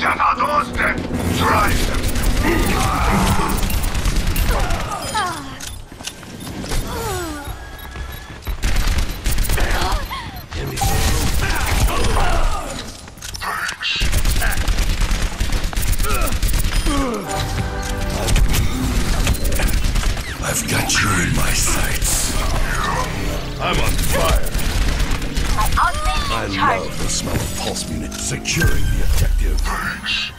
I've got you in my sights. I'm on fire. I love the smell of pulse units securing the objective.